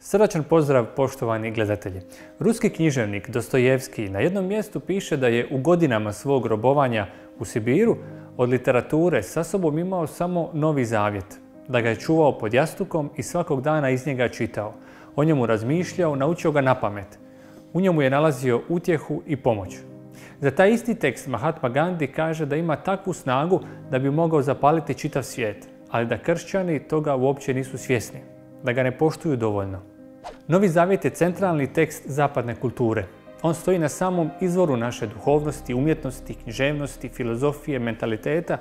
Srdačan pozdrav poštovani gledatelji. Ruski književnik Dostojevski na jednom mjestu piše da je u godinama svog robovanja u Sibiru od literature sa sobom imao samo Novi Zavjet, da ga je čuvao pod jastukom i svakog dana iz njega čitao. O njemu razmišljao, naučio ga napamet. U njemu je nalazio utjehu i pomoć. Za taj isti tekst Mahatma Gandhi kaže da ima takvu snagu da bi mogao zapaliti čitav svijet, ali da kršćani toga uopće nisu svjesni, da ga ne poštuju dovoljno. Novi Zavjet je centralni tekst zapadne kulture. On stoji na samom izvoru naše duhovnosti, umjetnosti, književnosti, filozofije, mentaliteta,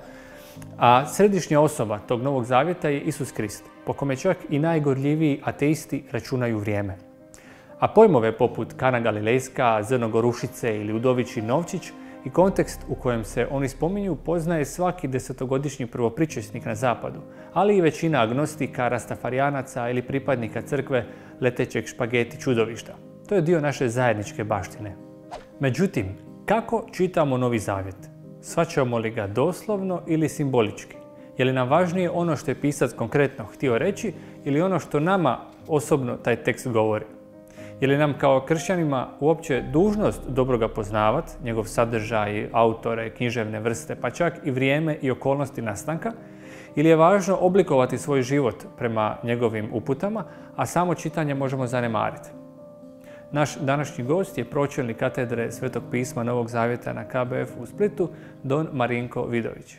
a središnja osoba tog Novog Zavjeta je Isus Krist, po kome čak i najgorljiviji ateisti računaju vrijeme. A pojmove poput Kana Galilejska, Zrno Gorušice ili Udovičji Novčić i kontekst u kojem se oni spominju poznaje svaki desetogodišnji prvopričesnik na zapadu, ali i većina agnostika, rastafarijanaca ili pripadnika crkve letećeg špageti čudovišta. To je dio naše zajedničke baštine. Međutim, kako čitamo Novi Zavjet? Shvaćamo li ga doslovno ili simbolički? Je li nam važnije ono što je pisac konkretno htio reći ili ono što nama osobno taj tekst govori? Je li nam kao kršćanima uopće dužnost dobro ga poznavati, njegov sadržaj, autore, književne vrste, pa čak i vrijeme i okolnosti nastanka? Ili je važno oblikovati svoj život prema njegovim uputama, a samo čitanje možemo zanemariti? Naš današnji gost je pročelnik katedre Svetog pisma Novog Zavjeta na KBF u Splitu, don Marinko Vidović.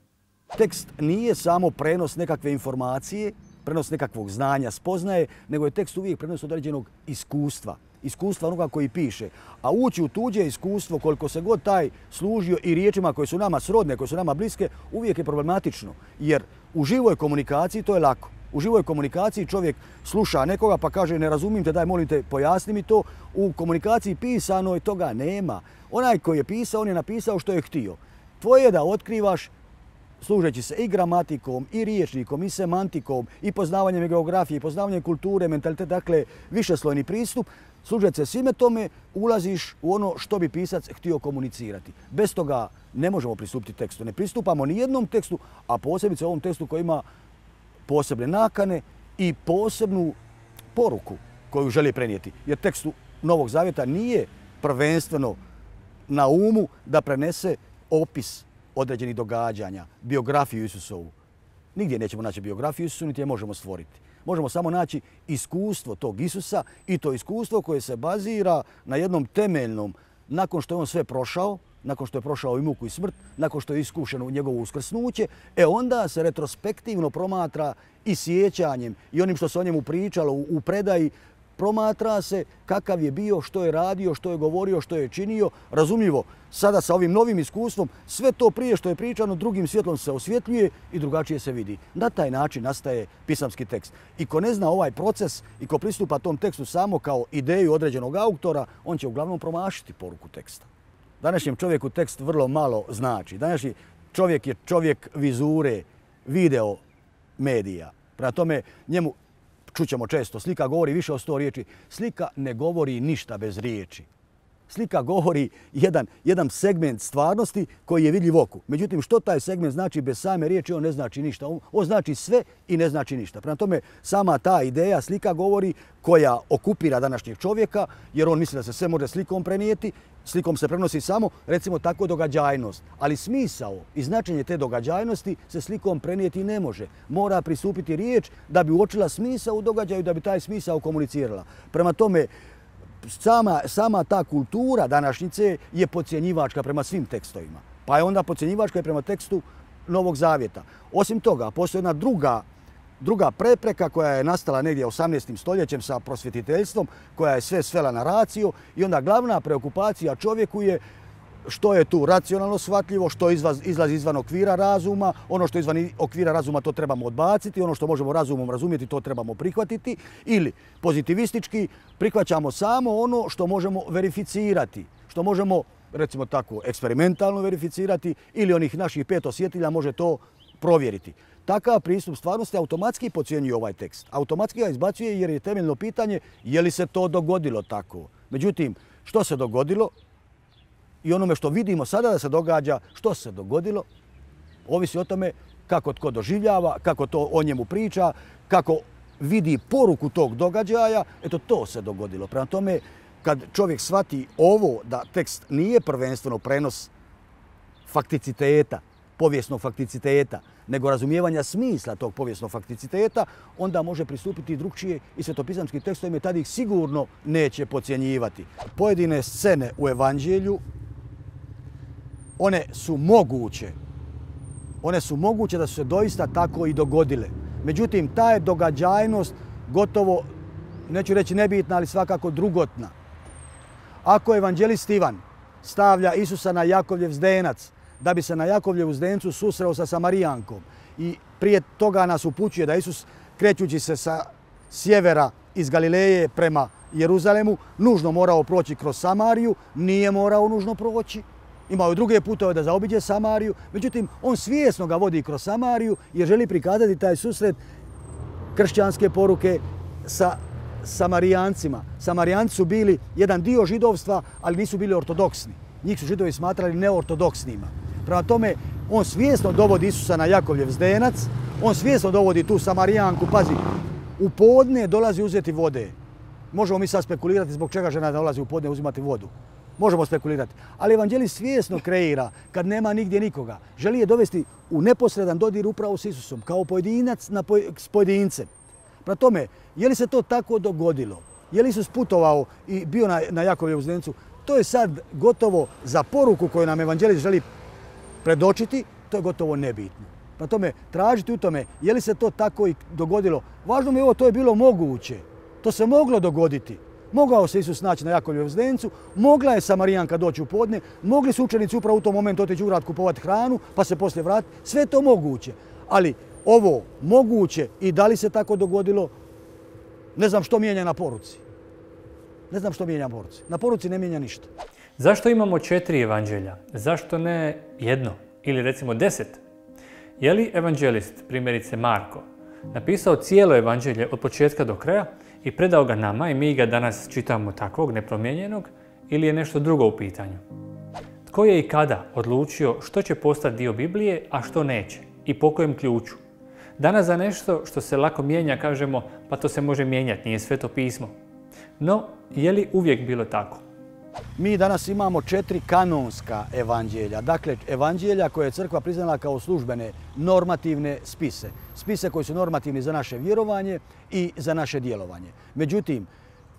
Tekst nije samo prenos nekakve informacije, prenos nekakvog znanja, spoznaje, nego je tekst uvijek prenos određenog iskustva. Iskustva onoga koji piše. A ući u tuđe iskustvo, koliko se god taj služio i riječima koje su nama srodne, koje su nama bliske, uvijek je problematično. Jer u živoj komunikaciji to je lako. U živoj komunikaciji čovjek sluša nekoga pa kaže ne razumijem te, daj molim te pojasni mi to. U komunikaciji pisanoj toga nema. Onaj koji je pisao, on je napisao što je htio. Tvoje je da otkrivaš služeći se i gramatikom, i riječnikom, i semantikom, i poznavanjem geografije, i poznavanjem kulture, mentaliteta, dakle višeslojni pristup, služeći se svime tome, ulaziš u ono što bi pisac htio komunicirati. Bez toga ne možemo pristupiti tekstu. Ne pristupamo ni jednom tekstu, a posebice ovom tekstu koji ima posebne nakane i posebnu poruku koju želi prenijeti. Jer tekstu Novog Zavjeta nije prvenstveno na umu da prenese opis određenih događanja, biografiju Isusovu. Nigdje nećemo naći biografiju Isusu, niti je možemo stvoriti. Možemo samo naći iskustvo tog Isusa i to iskustvo koje se bazira na jednom temeljnom, nakon što je on sve prošao, nakon što je prošao i muku i smrt, nakon što je iskušeno njegovo uskrsnuće, onda se retrospektivno promatra i sjećanjem i onim što se o njemu pričalo u predaji, promatra se kakav je bio, što je radio, što je govorio, što je činio. Razumljivo, sada sa ovim novim iskustvom, sve to prije što je pričano drugim svjetlom se osvjetljuje i drugačije se vidi. Na taj način nastaje pisamski tekst. I ko ne zna ovaj proces i ko pristupa tom tekstu samo kao ideju određenog autora, on će uglavnom promašiti poruku teksta. Današnjem čovjeku tekst vrlo malo znači. Današnji čovjek je čovjek vizure, video medija. Prema tome, njemu čućemo često, slika govori više od 100 riječi. Slika ne govori ništa bez riječi. Slika govori jedan segment stvarnosti koji je vidljiv oku. Međutim, što taj segment znači bez same riječi, on ne znači ništa. On znači sve i ne znači ništa. Prema tome, sama ta ideja slika govori koja okupira današnjeg čovjeka, jer on misli da se sve može slikom prenijeti. Slikom se prenosi samo, recimo, tako događajnost. Ali smisao i značenje te događajnosti se slikom prenijeti ne može. Mora pristupiti riječ da bi uočila smisao u događaju, da bi taj smisao komunicirala. Prema tome, sama ta kultura današnjice je podcjenjivačka prema svim tekstovima. Pa je onda podcjenjivačka i prema tekstu Novog Zavjeta. Osim toga, postoji jedna druga prepreka koja je nastala negdje 18. stoljećem sa prosvjetiteljstvom, koja je sve svela na raciju i onda glavna preokupacija čovjeku je što je tu racionalno shvatljivo, što izlazi izvan okvira razuma, ono što je izvan okvira razuma to trebamo odbaciti, ono što možemo razumom razumjeti to trebamo prihvatiti, ili pozitivistički prihvaćamo samo ono što možemo verificirati, što možemo, recimo tako, eksperimentalno verificirati ili onih naših 5 osjetilja može to provjeriti. Takav pristup stvarnosti automatski podcjenjuje ovaj tekst. Automatski ga izbacuje jer je temeljno pitanje je li se to dogodilo tako. Međutim, što se dogodilo i onome što vidimo sada da se događa, što se dogodilo, ovisi o tome kako tko doživljava, kako to o njemu priča, kako vidi poruku tog događaja, eto to se dogodilo. Prema tome, kad čovjek shvati ovo, da tekst nije prvenstveno prenos fakticiteta, povijesnog fakticiteta, nego razumijevanja smisla tog povijesnog fakticiteta, onda može pristupiti drukčije i svetopisamskim tekstovima i tad ih sigurno neće podcjenjivati. Pojedine scene u Evanđelju, one su moguće da su se doista tako i dogodile. Međutim, ta je događajnost gotovo, neću reći nebitna, ali svakako drugotna. Ako evanđelist Ivan stavlja Isusa na Jakovljev zdenac, da bi se na Jakovljevu zdencu susreo sa Samarijankom i prije toga nas upućuje da Isus, krećući se sa sjevera iz Galileje prema Jeruzalemu, nužno morao proći kroz Samariju, nije morao nužno proći. Imao je druge putove da zaobiđe Samariju, međutim, on svjesno ga vodi kroz Samariju jer želi prikazati taj susret kršćanske poruke sa Samarijancima. Samarijanci su bili jedan dio židovstva, ali nisu bili ortodoksni. Njih su židovi smatrali neortodoksnima. Prema tome, on svjesno dovodi Isusa na Jakovljev zdenac, on svjesno dovodi tu Samarijanku, pazi, u podne dolazi uzeti vode. Možemo mi sad spekulirati zbog čega žena dolazi u podne uzimati vodu. Možemo spekulirati. Ali evanđelist svjesno kreira kad nema nigdje nikoga. Želi je dovesti u neposredan dodir upravo s Isusom, kao pojedinac s pojedincem. Prema tome, je li se to tako dogodilo? Je li Isus putovao i bio na Jakovljevu zdencu? To je sad gotovo za poruku koju nam evanđelist želi predočiti, to je gotovo nebitno. Prema tome, tražiti u tome, je li se to tako i dogodilo? Važno mi je ovo, to je bilo moguće. To se moglo dogoditi. Mogao se Isus naći na Jakovljevu zdencu, mogla je Samarijanka doći u podne, mogli su učenici upravo u tom momentu otići u grad kupovati hranu, pa se poslije vratiti. Sve je to moguće. Ali ovo moguće i da li se tako dogodilo, ne znam što mijenja na poruci. Ne znam što mijenja na poruci. Na poruci ne mijenja ništa. Zašto imamo 4 evanđelja? Zašto ne jedno ili recimo 10? Je li evanđelist, primjerice Marko, napisao cijelo evanđelje od početka do kraja i predao ga nama i mi ga danas čitamo takvog, nepromijenjenog, ili je nešto drugo u pitanju? Tko je i kada odlučio što će postati dio Biblije, a što neće i po kojem ključu? Danas za nešto što se lako mijenja kažemo pa to se može mijenjati, nije Sveto pismo. No, je li uvijek bilo tako? Mi danas imamo 4 kanonska evanđelja. Dakle, evanđelja koje je crkva priznala kao službene normativne spise. Spise koji su normativni za naše vjerovanje i za naše djelovanje. Međutim,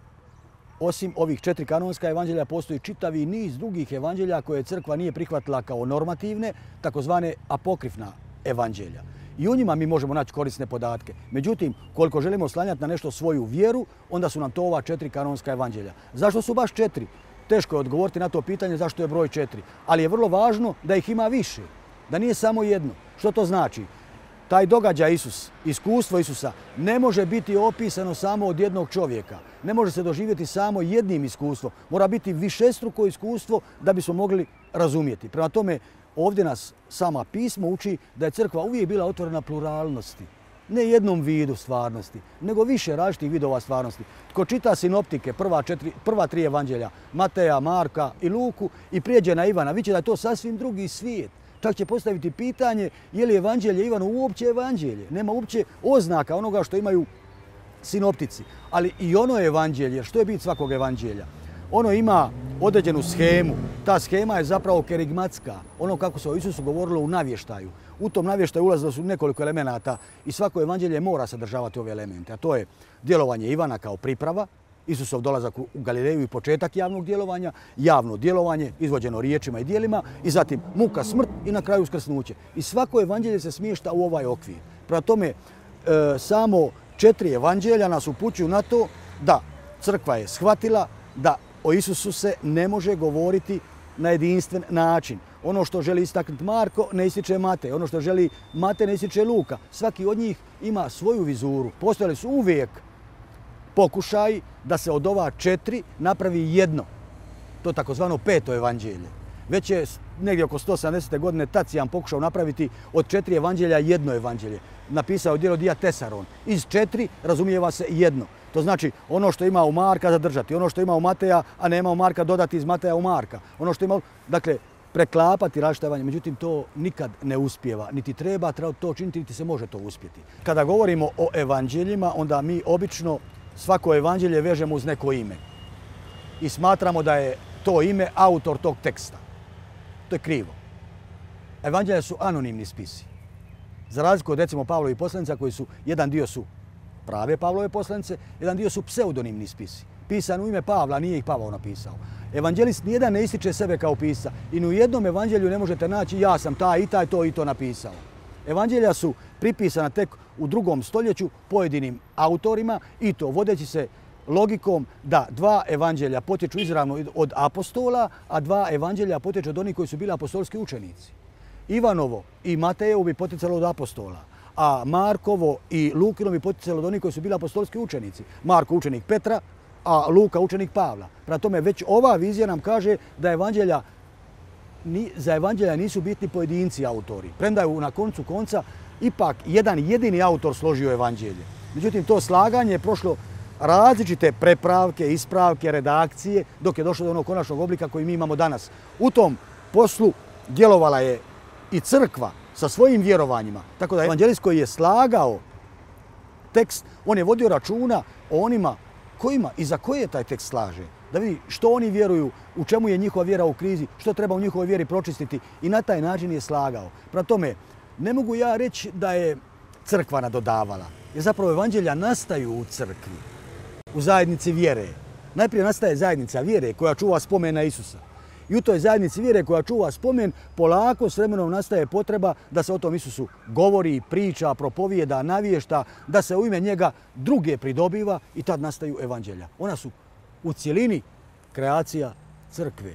osim ovih 4 kanonska evanđelja postoji čitavi niz drugih evanđelja koje crkva nije prihvatila kao normativne, takozvane apokrifna evanđelja. I u njima mi možemo naći korisne podatke. Međutim, koliko želimo oslanjati na nešto svoju vjeru, onda su nam to ova 4 kanonska evanđelja. Zašto su baš 4? Teško je odgovoriti na to pitanje zašto je broj 4. Ali je vrlo važno da ih ima više. Da nije samo jedno. Što to znači? Taj događaj Isus, iskustvo Isusa, ne može biti opisano samo od jednog čovjeka. Ne može se doživjeti samo jednim iskustvom. Mora biti višestruko iskustvo da bismo mogli razumjeti. Prema tome, ovdje nas sama pismo uči da je crkva uvijek bila otvorena pluralnosti. Ne jednom vidu stvarnosti, nego više različitih vidova stvarnosti. Tko čita sinoptike, prva 3 evanđelja, Mateja, Marka i Luku, i prijeđe na Ivana, vidjet će da je to sasvim drugi svijet. Čak će postaviti pitanje je li evanđelje Ivanu uopće evanđelje. Nema uopće oznaka onoga što imaju sinoptici. Ali i ono je evanđelje. Što je bit svakog evanđelja? Ono ima određenu shemu. Ta shema je zapravo kerigmatska. Ono kako se o Isusu govorilo u navještaju. U tom navještaju ulazilo su nekoliko elemenata i svako evanđelje mora sadržavati ove elemente. A to je djelovanje Ivana kao priprava, Isusov dolazak u Galileju i početak javnog djelovanja, javno djelovanje izvođeno riječima i djelima i zatim muka, smrt i na kraju uskrsnuće. I svako evanđelje se smješta u ovaj okvir. Prema tome, samo 4 evanđelja nas upućuju na to da crkva je shvatila da o Isusu se ne može govoriti na jedinstven način. Ono što želi istaknuti Marko ne ističe Matej, ono što želi Matej ne ističe Luka. Svaki od njih ima svoju vizuru. Postojali su uvijek pokušaj da se od ova 4 napravi jedno. To je takozvano 5. evanđelje. Već je negdje oko 170. godine Tacijan pokušao napraviti od 4 evanđelja jedno evanđelje. Napisao je djelo Diatesaron. Iz 4 razumijeva se jedno. To znači ono što ima u Marka zadržati, ono što ima u Mateja, a nema u Marka dodati iz Mateja u Marka. Ono što ima, dakle, preklapati različite evanđelja, međutim to nikad ne uspijeva, niti treba to činiti, niti se može to uspjeti. Kada govorimo o evanđeljima, onda mi obično svako evanđelje vežemo uz neko ime i smatramo da je to ime autor tog teksta. To je krivo. Evanđelja su anonimni spisi. Za razliku od recimo Pavlovih poslanica koji su, jedan dio su prave Pavlove poslanice, jedan dio su pseudonimni spisi. Pisan u ime Pavla, nije ih Pavao napisao. Evanđelist nijedan ne ističe sebe kao pisca i ni u jednom evanđelju ne možete naći ja sam taj i taj to i to napisao. Evanđelja su pripisana tek u 2. stoljeću pojedinim autorima i to vodeći se logikom da 2 evanđelja potječu izravno od apostola, a 2 evanđelja potječu od onih koji su bili apostolski učenici. Ivanovo i Matejevo bi poticalo od apostola, a Markovo i Lukino bi poticalo od onih koji su bili apostolski učenici. Marko učenik Petra, a Luka učenik Pavla. Prema tome, već ova vizija nam kaže da za evanđelja nisu bitni pojedinci autori. Premda je na koncu konca ipak jedan jedini autor složio evanđelje. Međutim, to slaganje je prošlo različite prepravke, ispravke, redakcije, dok je došlo do onog konačnog oblika koji mi imamo danas. U tom poslu djelovala je i crkva sa svojim vjerovanjima. Tako da evanđelist koji je slagao tekst, on je vodio računa o onima kojima i za koje taj tekst slaže. Da vidi što oni vjeruju, u čemu je njihova vjera u krizi, što treba u njihovoj vjeri pročistiti i na taj način je slagao. Prema tome, ne mogu ja reći da je crkva nadodavala. Jer zapravo evanđelja nastaju u crkvi, u zajednici vjere. Najprije nastaje zajednica vjere koja čuva spomen na Isusa. I u toj zajednici vjere koja čuva spomen, polako s vremenom nastaje potreba da se o tom Isusu govori, priča, propovijeda, navješta, da se u ime njega druge pridobiva i tad nastaju evanđelja. Ona su u cjelini kreacija crkve.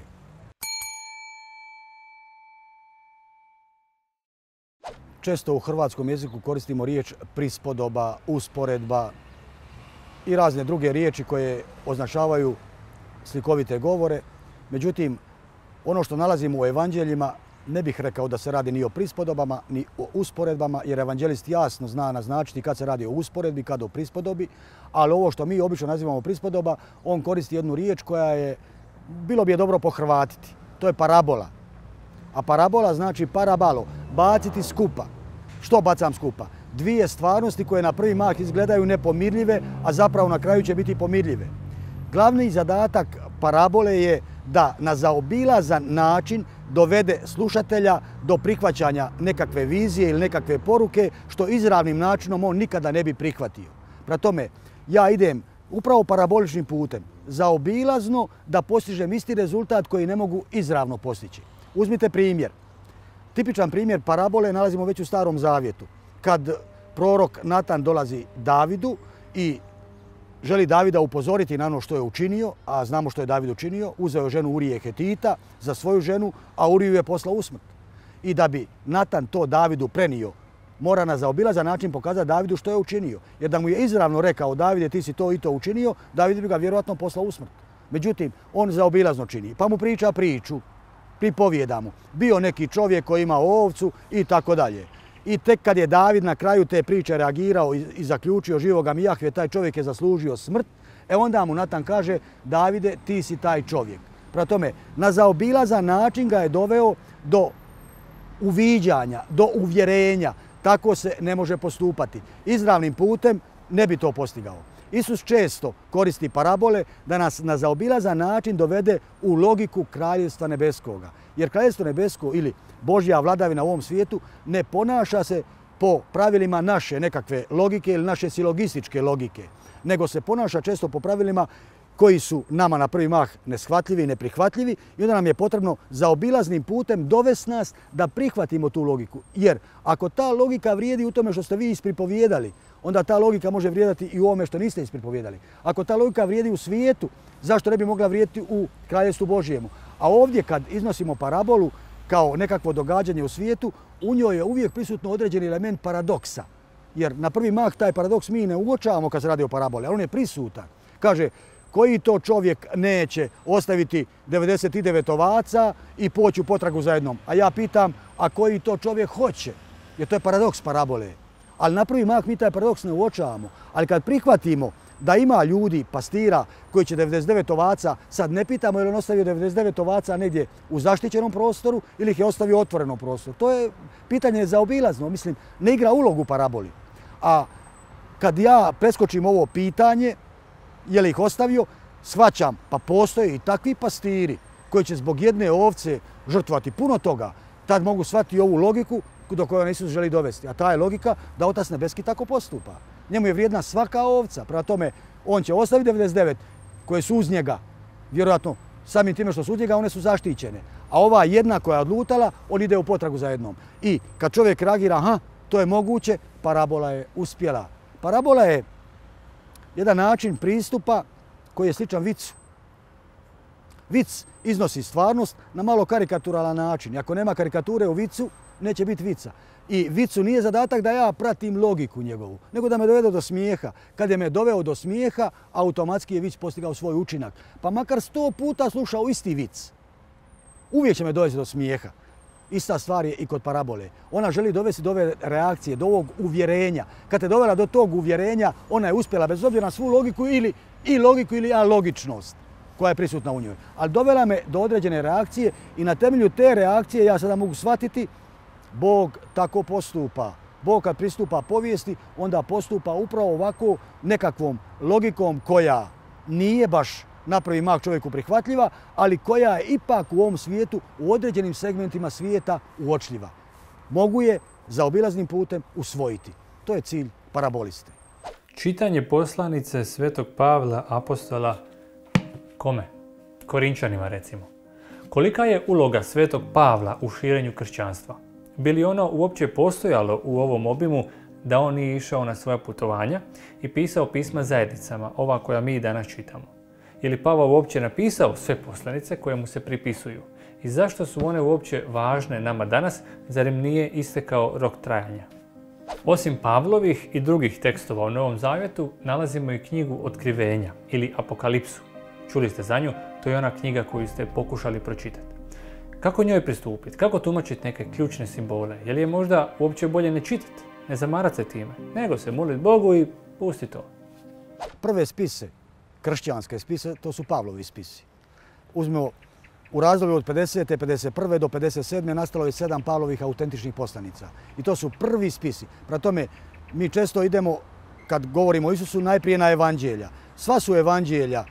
Često u hrvatskom jeziku koristimo riječ prispodoba, usporedba i razne druge riječi koje označavaju slikovite govore. Međutim, ono što nalazimo u evanđeljima ne bih rekao da se radi ni o prispodobama, ni o usporedbama, jer evanđelist jasno zna naznačiti kad se radi o usporedbi, kad o prispodobi, ali ovo što mi obično nazivamo prispodoba, on koristi jednu riječ koja je, bilo bi je dobro pohrvatiti. To je parabola. A parabola znači parabalo, baciti skupa. Što bacam skupa? Dvije stvarnosti koje na prvi mah izgledaju nepomirljive, a zapravo na kraju će biti pomirljive. Glavni zadatak parabole je da na zaobilazan način dovede slušatelja do prihvaćanja nekakve vizije ili nekakve poruke, što izravnim načinom on nikada ne bi prihvatio. Prema tome, ja idem upravo paraboličnim putem, zaobilazno da postižem isti rezultat koji ne mogu izravno postići. Uzmite primjer. Tipičan primjer parabole nalazimo već u Starom Zavjetu. Kad prorok Natan dolazi Davidu i želi Davida upozoriti na ono što je učinio, a znamo što je David učinio, uzeo je ženu Urije Hetita za svoju ženu, a Uriju je poslao u smrt. I da bi Natan to Davidu prenio, mora na zaobilazan način pokazati Davidu što je učinio. Jer da mu je izravno rekao Davide ti si to i to učinio, David bi ga vjerojatno poslao u smrt. Međutim, on zaobilazno čini, pa mu priča priču, pripovijeda mu. Bio neki čovjek koji ima ovcu i tako dalje. I tek kad je David na kraju te priče reagirao i zaključio živoga mi Jahve, taj čovjek je zaslužio smrt, onda mu Natan kaže Davide, ti si taj čovjek. Prema tome, na zaobilazan način ga je doveo do uviđanja, do uvjerenja. Tako se ne može postupati. Izravnim putem ne bi to postigao. Isus često koristi parabole da nas na zaobilazan način dovede u logiku Kraljevstva nebeskoga. Jer Kraljevstvo nebesko ili Božja vladavina u ovom svijetu ne ponaša se po pravilima naše nekakve logike ili naše silogističke logike, nego se ponaša često po pravilima koji su nama na prvi mah neshvatljivi i neprihvatljivi i onda nam je potrebno zaobilaznim putem dovesti nas da prihvatimo tu logiku. Jer ako ta logika vrijedi u tome što ste vi ispripovijedali, onda ta logika može vrijediti i u ovome što niste ispripovijedali. Ako ta logika vrijedi u svijetu, zašto ne bi mogla vrijediti u Kraljevstvu Božjemu? A ovdje kad iznosimo parabolu kao nekakvo događanje u svijetu, u njoj je uvijek prisutno određeni element paradoksa. Jer na prvi mah taj paradoks mi ne uočavamo kad se radi o paraboli, ali on je prisutan. Kaže, koji to čovjek neće ostaviti 99 ovaca i poći u potragu za jednom? A ja pitam, a koji to čovjek hoće? Jer to je paradoks parabole. Ali na prvi mah mi taj paradoks ne uočavamo. Ali kad prihvatimo da ima ljudi, pastira, koji će 99 ovaca, sad ne pitamo je li on ostavio 99 ovaca negdje u zaštićenom prostoru ili ih je ostavio u otvorenom prostoru. To je pitanje zaobilazno, mislim, ne igra ulogu u paraboli. A kad ja preskočim ovo pitanje, je li ih ostavio, shvaćam, pa postoje i takvi pastiri koji će zbog jedne ovce žrtvovati puno toga, tad mogu shvatiti ovu logiku do koje Isus želi dovesti. A ta je logika da Otac Nebeski tako postupa. Njemu je vrijedna svaka ovca, prema tome on će ostaviti 99 koje su uz njega, vjerojatno samim time što su uz njega, one su zaštićene. A ova jedna koja je odlutala, on ide u potragu za jednom. I kad čovjek reagira, aha, to je moguće, parabola je uspjela. Parabola je jedan način pristupa koji je sličan vicu. Vic iznosi stvarnost na malo karikaturalan način. I ako nema karikature u vicu, neće biti vica. I vicu nije zadatak da ja pratim logiku njegovu, nego da me dovede do smijeha. Kad je me doveo do smijeha, automatski je vic postigao svoj učinak. Pa makar 100 puta slušao isti vic, uvijek će me dovesti do smijeha. Ista stvar je i kod parabole. Ona želi dovesti do ove reakcije, do ovog uvjerenja. Kad te dovela do tog uvjerenja, ona je uspjela bez obzira na svu logiku ili alogičnost koja je prisutna u njoj. Ali dovela me do određene reakcije i na temelju te reakcije ja sada mogu shvatiti Bog tako postupa. Bog kad pristupa povijesti, onda postupa upravo ovako nekakvom logikom koja nije baš na prvi mah čovjeku prihvatljiva, ali koja je ipak u ovom svijetu, u određenim segmentima svijeta uočljiva. Mogu je zaobilaznim putem usvojiti. To je cilj paraboliste. Čitanje poslanice Svetog Pavla apostola kome? Korinčanima recimo. Kolika je uloga Svetog Pavla u širenju kršćanstva? Bi li ono uopće postojalo u ovom obimu da on nije išao na svoja putovanja i pisao pisma zajednicama, ova koja mi danas čitamo? Je li Pavao uopće napisao sve poslanice koje mu se pripisuju? I zašto su one uopće važne nama danas, zar im nije istekao rok trajanja? Osim Pavlovih i drugih tekstova u Novom Zavjetu, nalazimo i knjigu Otkrivenja ili Apokalipsu. Čuli ste za nju, to je ona knjiga koju ste pokušali pročitati. Kako njoj pristupiti? Kako tumačiti neke ključne simbole? Je li je možda uopće bolje ne čitati, ne zamarati se time, nego se moliti Bogu i pusti to? Prve spise, kršćanske spise, to su Pavlovi spisi. Uzmemo u razdoblju od 50. 51. do 57. nastalo je 7 Pavlovih autentičnih poslanica. I to su prvi spisi. Prema tome, mi često idemo, kad govorimo o Isusu, najprije na evanđelja. Sva su evanđelja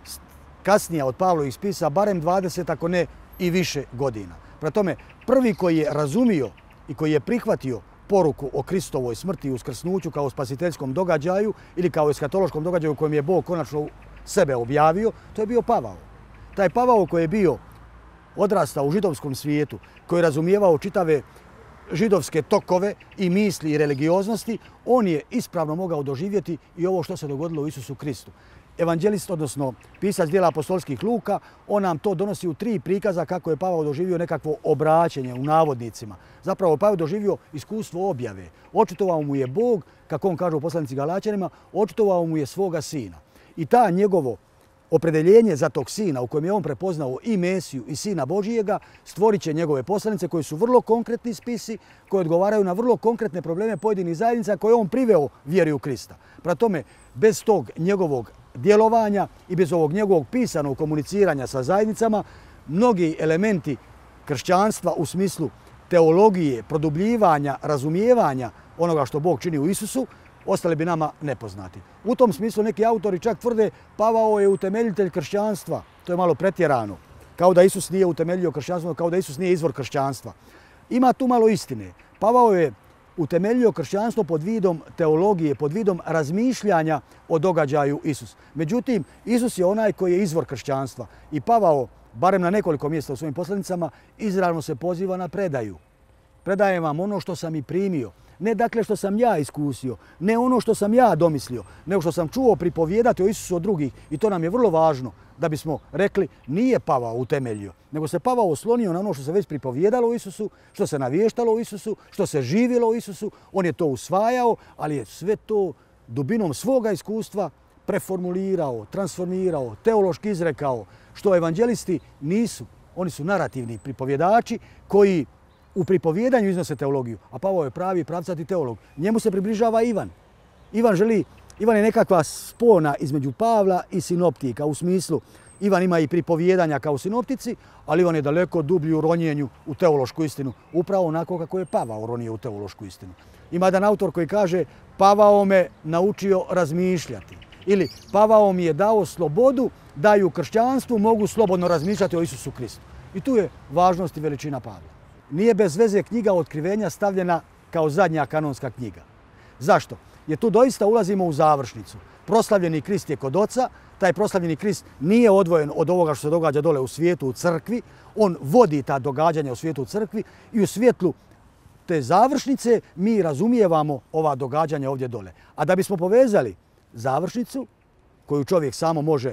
kasnija od Pavlovih spisa, barem 20, ako ne i više godina. Prema tome, prvi koji je razumio i koji je prihvatio poruku o Kristovoj smrti i uskrsnuću kao spasiteljskom događaju ili kao eskatološkom događaju u kojem je Bog konačno sebe objavio, to je bio Pavao. Taj Pavao koji je bio odrastao u židovskom svijetu, koji je razumijevao čitave židovske tokove i misli i religioznosti, on je ispravno mogao doživjeti i ovo što se dogodilo u Isusu Kristu. Evanđelist, odnosno pisac dijela apostolskih Luka, on nam to donosi u 3 prikaza kako je Pavao doživio nekakvo obraćenje u navodnicima. Zapravo Pavao doživio iskustvo objave. Očitovao mu je Bog, kako on kaže u poslanici Galačanima, očitovao mu je svoga sina. I ta njegovo opredeljenje za tog sina u kojem je on prepoznao i Mesiju i Sina Božijega stvorit će njegove poslanice koji su vrlo konkretni spisi, koji odgovaraju na vrlo konkretne probleme pojedinih zajednica koje on priveo vjeri u Krista. Prema tome, bez tog njegovog djelovanja i bez ovog njegovog pisanog komuniciranja sa zajednicama, mnogi elementi kršćanstva u smislu teologije, produbljivanja, razumijevanja onoga što Bog čini u Isusu, ostali bi nama nepoznati. U tom smislu neki autori čak tvrde Pavao je utemeljitelj kršćanstva. To je malo pretjerano. Kao da Isus nije utemeljio kršćanstvo, kao da Isus nije izvor kršćanstva. Ima tu malo istine. Pavao je utemeljio kršćanstvo pod vidom teologije, pod vidom razmišljanja o događaju Isus. Međutim, Isus je onaj koji je izvor kršćanstva. I Pavao, barem na nekoliko mjesta u svojim poslanicama, izravno se poziva na predaju. Predajem vam ono što sam i primio. Ne dakle što sam ja iskusio, ne ono što sam ja domislio, nego što sam čuo pripovijedati o Isusu od drugih. I to nam je vrlo važno da bismo rekli nije Pavao utemeljio, nego se Pavao oslonio na ono što se već pripovijedalo o Isusu, što se navještalo o Isusu, što se živjelo o Isusu. On je to usvajao, ali je sve to dubinom svoga iskustva preformulirao, transformirao, teološki izrekao, što evanđelisti nisu. Oni su narativni pripovjedači koji u pripovjedanju iznose teologiju, a Pavao je pravi pravcati teolog. Njemu se približava Ivan. Ivan želi Ivan je nekakva spona između Pavla i sinoptika, u smislu Ivan ima i pripovjedanja kao sinoptici, ali Ivan je daleko dublji u ronjenju u teološku istinu, upravo onako kako je Pavao ronio u teološku istinu. Ima jedan autor koji kaže Pavao me naučio razmišljati ili Pavao mi je dao slobodu da i u kršćanstvu mogu slobodno razmišljati o Isusu Kristu. I tu je važnost i veličina Pavla. Nije bez veze knjiga Otkrivenja stavljena kao zadnja kanonska knjiga. Zašto? Jer tu doista ulazimo u završnicu. Proslavljeni Krist je kod Oca, taj proslavljeni Krist nije odvojen od ovoga što se događa dole u svijetu, u crkvi. On vodi ta događanja u svijetu, u crkvi i u svjetlu te završnice mi razumijevamo ova događanja ovdje dole. A da bismo povezali završnicu, koju čovjek samo može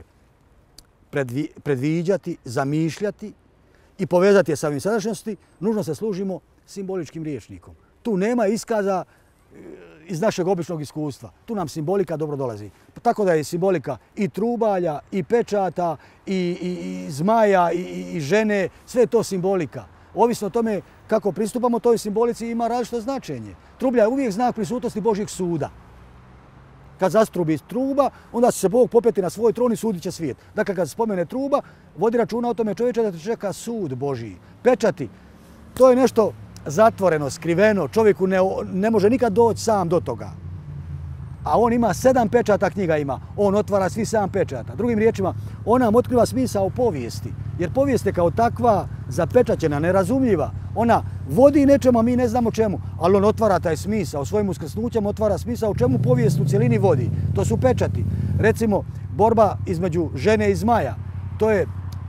predviđati, zamišljati i povezati je sa ovim sadašnjosti, nužno se služimo simboličkim rječnikom. Tu nema iskaza iz našeg običnog iskustva. Tu nam simbolika dobro dolazi. Tako da je simbolika i trubalja, i pečata, i zmaja, i žene, sve je to simbolika. Ovisno o tome kako pristupamo toj simbolici ima različito značenje. Trublja je uvijek znak prisutnosti Božjeg suda. Kad zastrubi truba, onda će se Bog popeti na svoj tron i sudit će svijet. Dakle, kad se spomene truba, vodi računa o tome čovječe da te čeka sud Božji. Pečati, to je nešto zatvoreno, skriveno, čovjeku ne može nikad doći sam do toga. A on ima 7 pečata knjiga ima, on otvara svi 7 pečata. Drugim riječima, on nam otkriva smisao povijesti, jer povijest je kao takva zapečaćena, nerazumljiva. Ona vodi nečemu, a mi ne znamo čemu, ali on otvara taj smisao, svojim uskrsnućem otvara smisao o čemu povijest u cjelini vodi. To su pečati. Recimo, borba između žene i zmaja, to je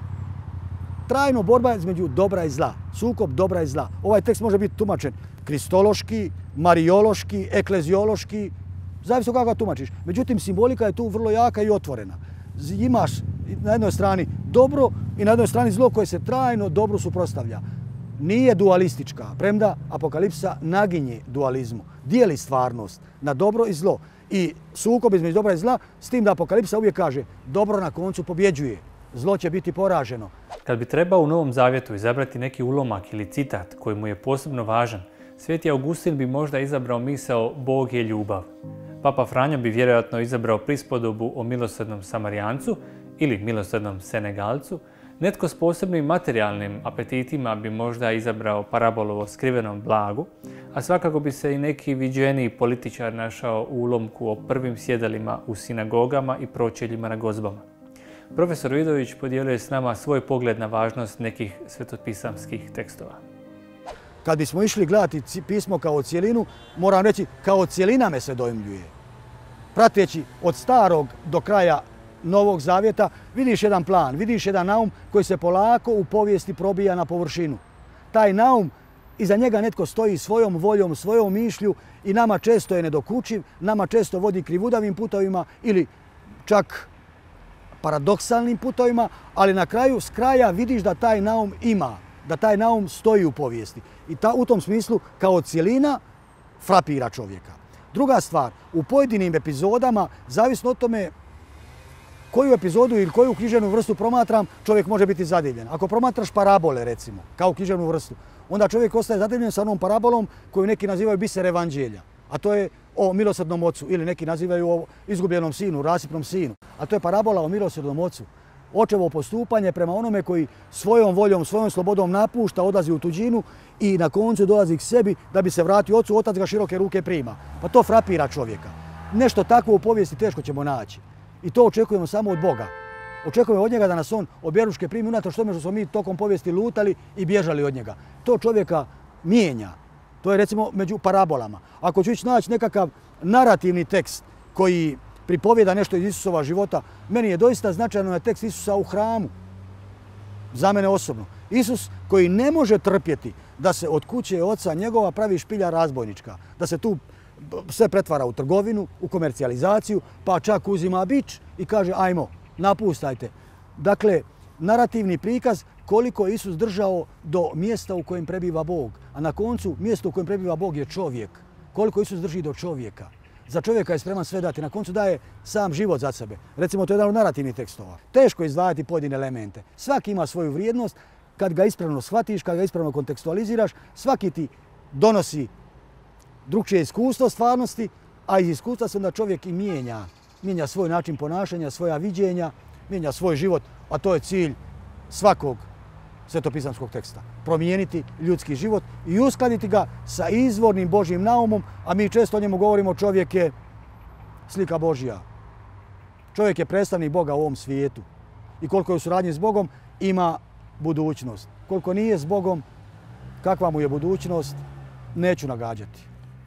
trajno borba između dobra i zla, sukob dobra i zla. Ovaj tekst može biti tumačen kristološki, marijološki, ekleziološki, zavisno kako ga tumačiš. Međutim, simbolika je tu vrlo jaka i otvorena. Imaš na jednoj strani dobro i na jednoj strani zlo koje se trajno dobro suprotstavlja. Nije dualistička, premda Apokalipsa naginje dualizmu. Dijeli stvarnost na dobro i zlo. I sukob između dobra i zla, s tim da Apokalipsa uvijek kaže dobro na koncu pobjeđuje. Zlo će biti poraženo. Kad bi trebao u Novom Zavjetu izabrati neki ulomak ili citat koji mu je posebno važan, Sveti Augustin bi možda izabrao misao Bog je ljubav. Papa Franjo bi vjerojatno izabrao prispodobu o milosrdnom Samarijancu ili milosrdnom Senegalcu. Netko s posebnim materijalnim apetitima bi možda izabrao parabolu o skrivenom blagu, a svakako bi se i neki viđeniji političar našao u ulomku o prvim sjedalima u sinagogama i pročeljima na gozbama. Profesor Vidović podijelio s nama svoj pogled na važnost nekih svetopisamskih tekstova. Kad bismo išli gledati pismo kao cjelinu, moram reći kao cjelina me se dojmljuje. Prateći od starog do kraja Novog Zavjeta, vidiš jedan plan, vidiš jedan naum koji se polako u povijesti probija na površinu. Taj naum, iza njega netko stoji svojom voljom, svojom mišlju i nama često je nedokučiv, nama često vodi krivudavim putovima ili čak paradoksalnim putovima, ali na kraju, s kraja vidiš da taj naum ima, da taj naum stoji u povijesti. I u tom smislu, kao cjelina, frapira čovjeka. Druga stvar, u pojedinim epizodama, zavisno od tome koju epizodu ili koju književnu vrstu promatram, čovjek može biti zadivljen. Ako promatraš parabole, recimo, kao književnu vrstu, onda čovjek ostaje zadivljen sa onom parabolom koju neki nazivaju biser evanđelja, a to je o milosrdnom ocu, ili neki nazivaju o izgubljenom sinu, rasipnom sinu, a to je parabola o milosrdnom ocu. Očevo postupanje prema onome koji svojom voljom, svojom slobodom napušta, odlazi u tuđinu i na koncu dolazi k sebi da bi se vratio ocu, otac ga široke ruke prima. Pa to frapira čovjeka. Nešto takvo u povijesti teško ćemo naći. I to očekujemo samo od Boga. Očekujemo od njega da nas on objeručke primi, unatoč tome što smo mi tokom povijesti lutali i bježali od njega. To čovjeka mijenja. To je recimo među parabolama. Ako ću ići naći nekakav narativni tekst koji pripovjeda nešto iz Isusova života, meni je doista značajno na tekst Isusa u hramu. Za mene osobno. Isus koji ne može trpjeti da se od kuće oca njegova pravi špilja razbojnička. Da se tu sve pretvara u trgovinu, u komercijalizaciju, pa čak uzima bič i kaže ajmo, napustajte. Dakle, narativni prikaz koliko je Isus držao do mjesta u kojem prebiva Bog. A na koncu, mjesto u kojem prebiva Bog je čovjek. Koliko Isus drži do čovjeka. Za čovjeka je spreman sve dati. Na koncu daje sam život za sebe. Recimo, to je jedan od narativnih tekstova. Teško je izdvajati pojedine elemente. Svaki ima svoju vrijednost. Kad ga ispravno shvatiš, kad ga ispravno kontekstualiziraš, svaki ti donosi drugčije iskustvo stvarnosti, A iz iskustva se onda čovjek i mijenja. Mijenja svoj način ponašanja, svoja viđenja, mijenja svoj život, a to je cilj svakog svetopisamskog teksta. Promijeniti ljudski život i uskladiti ga sa izvornim Božjim naumom, a mi često o njemu govorimo, čovjek je slika Božja. Čovjek je predstavnik Boga u ovom svijetu. I koliko je u suradnji s Bogom, ima budućnost. Koliko nije s Bogom, kakva mu je budućnost, neću nagađati.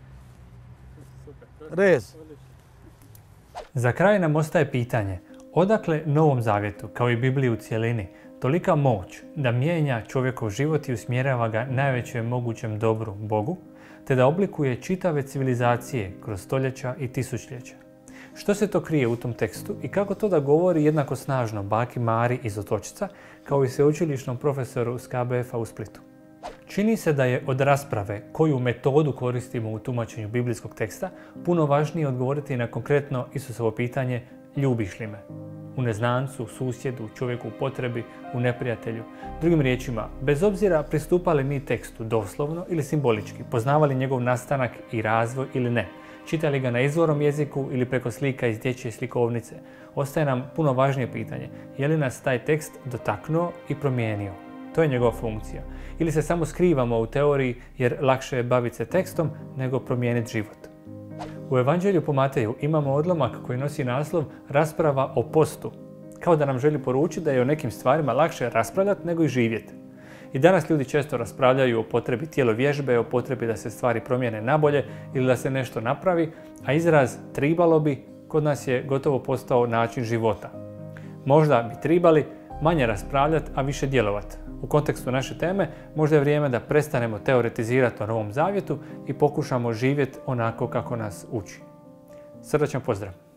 Rez. Za kraj nam ostaje pitanje, odakle Novom Zavjetu, kao i Bibliji u cjelini, tolika moć da mijenja čovjekov život i usmjerava ga najvećem mogućem dobru Bogu, te da oblikuje čitave civilizacije kroz stoljeća i tisućljeća. Što se to krije u tom tekstu i kako to da govori jednako snažno baki Mari iz Otočica, kao i sveučilišnom profesoru s KBF-a u Splitu? Čini se da je od rasprave koju metodu koristimo u tumačenju biblijskog teksta puno važnije odgovoriti na konkretno Isusovo pitanje ljubiš li me? U neznancu, susjedu, čovjeku u potrebi, u neprijatelju. Drugim riječima, bez obzira pristupali mi tekstu doslovno ili simbolički, poznavali njegov nastanak i razvoj ili ne, čitali ga na izvornom jeziku ili preko slika iz dječje slikovnice, ostaje nam puno važnije pitanje, je li nas taj tekst dotaknuo i promijenio? To je njegova funkcija. Ili se samo skrivamo u teoriji jer lakše je baviti se tekstom nego promijeniti život. U Evanđelju po Mateju imamo odlomak koji nosi naslov Rasprava o postu, kao da nam želi poručiti da je o nekim stvarima lakše raspravljati nego i živjeti. I danas ljudi često raspravljaju o potrebi tjelovježbe, o potrebi da se stvari promijene nabolje ili da se nešto napravi, a izraz tribalo bi kod nas je gotovo postao način života. Možda bi tribali manje raspravljati, a više djelovati. U kontekstu naše teme možda je vrijeme da prestanemo teoretizirati o Novom Zavjetu i pokušamo živjeti onako kako nas uči. Srdačan pozdrav!